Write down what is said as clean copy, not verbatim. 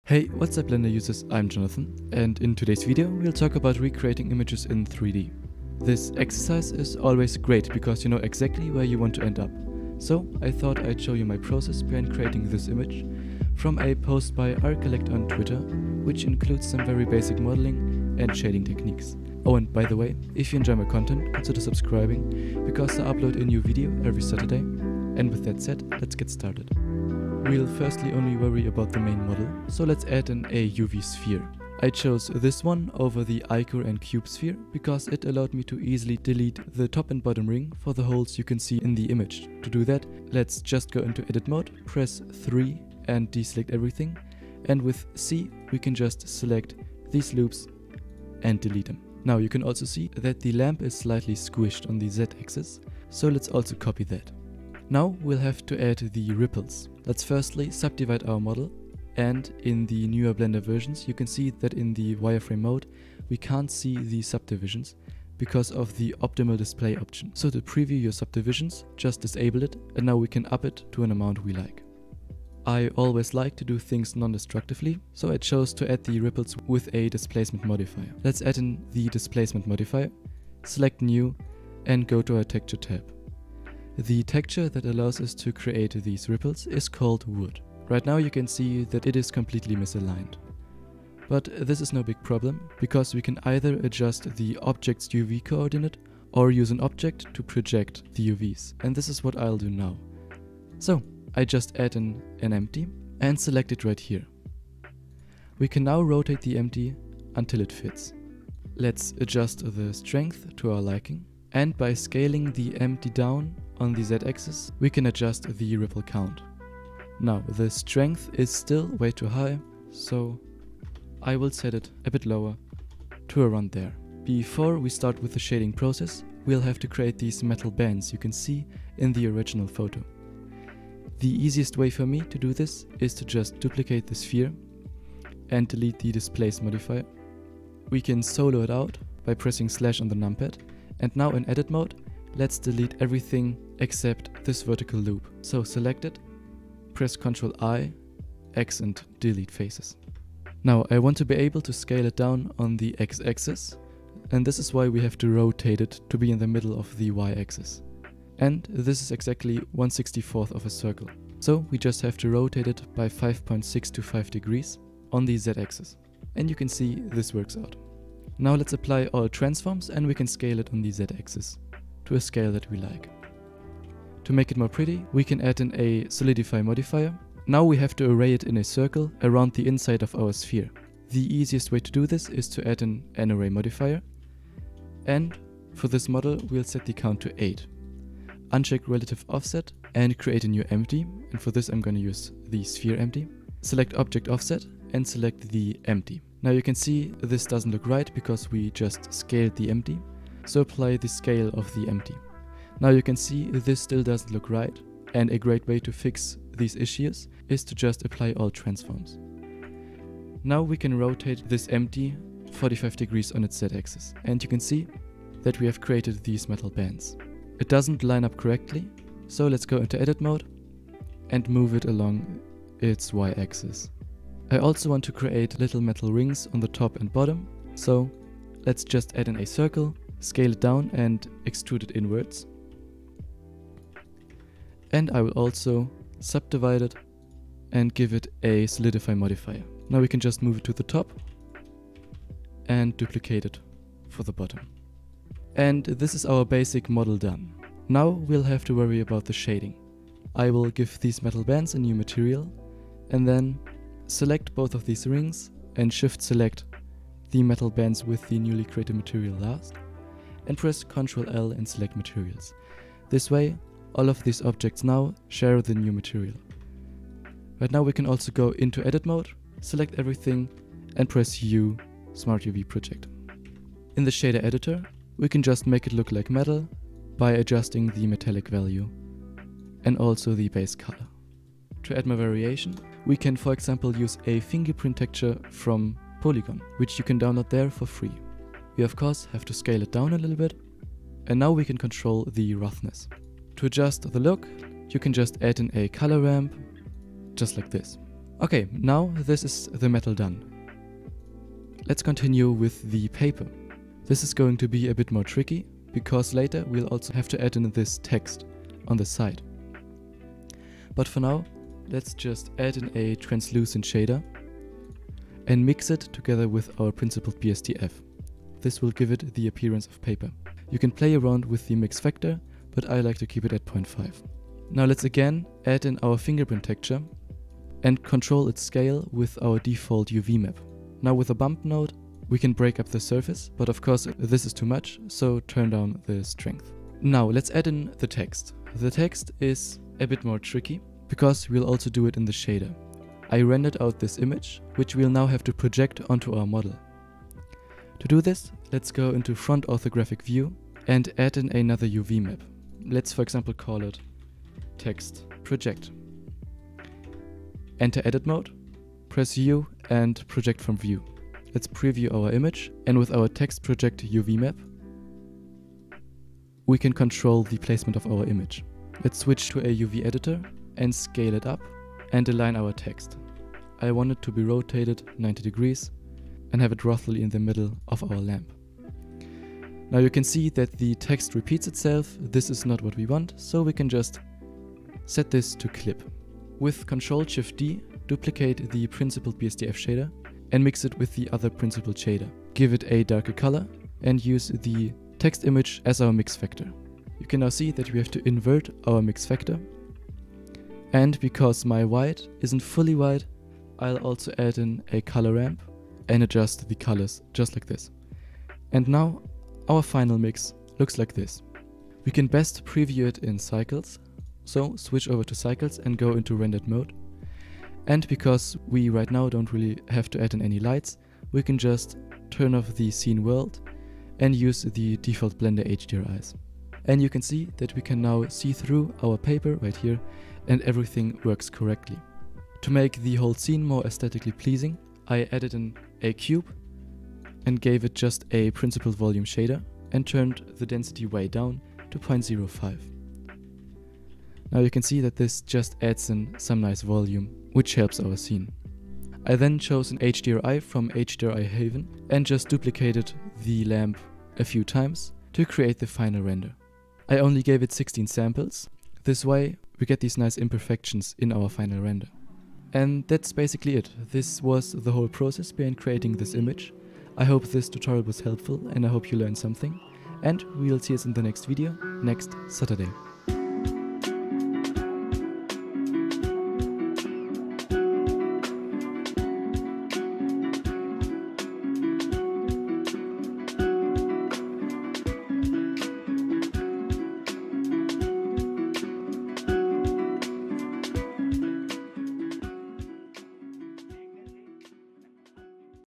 Hey, what's up Blender users, I'm Jonathan, and in today's video we'll talk about recreating images in 3D. This exercise is always great because you know exactly where you want to end up. So I thought I'd show you my process behind creating this image from a post by rcollect on Twitter, which includes some very basic modeling and shading techniques. Oh, and by the way, if you enjoy my content, consider subscribing because I upload a new video every Saturday. And with that said, let's get started. We'll firstly only worry about the main model, so let's add an UV sphere. I chose this one over the ichor and cube sphere because it allowed me to easily delete the top and bottom ring for the holes you can see in the image. To do that, let's just go into edit mode, press 3 and deselect everything, and with C we can just select these loops and delete them. Now you can also see that the lamp is slightly squished on the Z-axis, so let's also copy that. Now we'll have to add the ripples. Let's firstly subdivide our model, and in the newer Blender versions you can see that in the wireframe mode we can't see the subdivisions because of the optimal display option. So to preview your subdivisions, just disable it, and now we can up it to an amount we like. I always like to do things non-destructively, so I chose to add the ripples with a displacement modifier. Let's add in the displacement modifier, select new, and go to our texture tab. The texture that allows us to create these ripples is called wood. Right now you can see that it is completely misaligned. But this is no big problem, because we can either adjust the object's UV coordinate or use an object to project the UVs. And this is what I'll do now. So I just add an empty and select it right here. We can now rotate the empty until it fits. Let's adjust the strength to our liking, and by scaling the empty down on the Z-axis, we can adjust the ripple count. Now, the strength is still way too high, so I will set it a bit lower to around there. Before we start with the shading process, we'll have to create these metal bands you can see in the original photo. The easiest way for me to do this is to just duplicate the sphere and delete the displace modifier. We can solo it out by pressing slash on the numpad, and now in edit mode, let's delete everything except this vertical loop. So select it, press Ctrl I, X and delete faces. Now I want to be able to scale it down on the X-axis, and this is why we have to rotate it to be in the middle of the Y-axis. And this is exactly 1/64th of a circle. So we just have to rotate it by 5.625 degrees on the Z-axis. And you can see this works out. Now let's apply all transforms and we can scale it on the Z-axis to a scale that we like. To make it more pretty, we can add in a solidify modifier. Now we have to array it in a circle around the inside of our sphere. The easiest way to do this is to add an array modifier. And for this model, we'll set the count to 8. Uncheck relative offset and create a new empty. And for this, I'm going to use the sphere empty. Select object offset and select the empty. Now you can see this doesn't look right because we just scaled the empty. So apply the scale of the empty. Now you can see this still doesn't look right, and a great way to fix these issues is to just apply all transforms. Now we can rotate this empty 45 degrees on its Z-axis, and you can see that we have created these metal bands. It doesn't line up correctly, so let's go into edit mode and move it along its Y-axis. I also want to create little metal rings on the top and bottom, so let's just add in a circle, scale it down and extrude it inwards. And I will also subdivide it and give it a solidify modifier. Now we can just move it to the top and duplicate it for the bottom. And this is our basic model done. Now we'll have to worry about the shading. I will give these metal bands a new material and then select both of these rings and shift select the metal bands with the newly created material last, and press Ctrl L and select materials. This way, all of these objects now share the new material. Right now we can also go into edit mode, select everything and press U, Smart UV Project. In the shader editor, we can just make it look like metal by adjusting the metallic value and also the base color. To add more variation, we can for example use a fingerprint texture from Polygon, which you can download there for free. We of course have to scale it down a little bit, and now we can control the roughness. To adjust the look, you can just add in a color ramp, just like this. Okay, now this is the metal done. Let's continue with the paper. This is going to be a bit more tricky, because later we'll also have to add in this text on the side. But for now, let's just add in a translucent shader and mix it together with our principled BSDF. This will give it the appearance of paper. You can play around with the mix factor, but I like to keep it at 0.5. Now let's again add in our fingerprint texture and control its scale with our default UV map. Now with a bump node, we can break up the surface, but of course this is too much, so turn down the strength. Now let's add in the text. The text is a bit more tricky, because we'll also do it in the shader. I rendered out this image, which we'll now have to project onto our model. To do this, let's go into front orthographic view and add in another UV map. Let's for example call it text project. Enter edit mode, press U and project from view. Let's preview our image, and with our text project UV map, we can control the placement of our image. Let's switch to a UV editor and scale it up and align our text. I want it to be rotated 90 degrees and have it roughly in the middle of our lamp. Now you can see that the text repeats itself. This is not what we want, so we can just set this to clip. With Ctrl-Shift-D, duplicate the principled BSDF shader and mix it with the other principled shader. Give it a darker color and use the text image as our mix factor. You can now see that we have to invert our mix factor. And because my white isn't fully white, I'll also add in a color ramp and adjust the colors just like this. And now our final mix looks like this. We can best preview it in cycles, so switch over to cycles and go into rendered mode. And because we right now don't really have to add in any lights, we can just turn off the scene world and use the default Blender HDRIs. And you can see that we can now see through our paper right here and everything works correctly. To make the whole scene more aesthetically pleasing, I added in a cube and gave it just a principled volume shader and turned the density way down to 0.05. Now you can see that this just adds in some nice volume, which helps our scene. I then chose an HDRI from HDRI Haven and just duplicated the lamp a few times to create the final render. I only gave it 16 samples. This way we get these nice imperfections in our final render. And that's basically it. This was the whole process behind creating this image. I hope this tutorial was helpful and I hope you learned something. And we'll see us in the next video next Saturday.